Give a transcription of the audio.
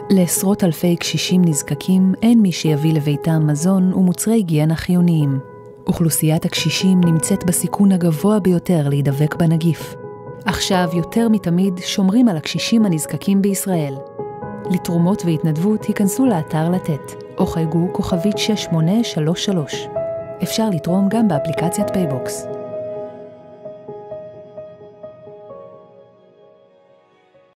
לעשרות אלפי קשישים נזקקים אין מי שיביא לביתם מזון ומוצרי היגיינה חיוניים. אוכלוסיית הקשישים נמצאת בסיכון הגבוה ביותר להידבק בנגיף. עכשיו יותר מתמיד שומרים על הקשישים הנזקקים בישראל. לתרומות והתנדבות היכנסו לאתר לתת, או חייגו כוכבית 6833. אפשר לתרום גם באפליקציית פייבוקס.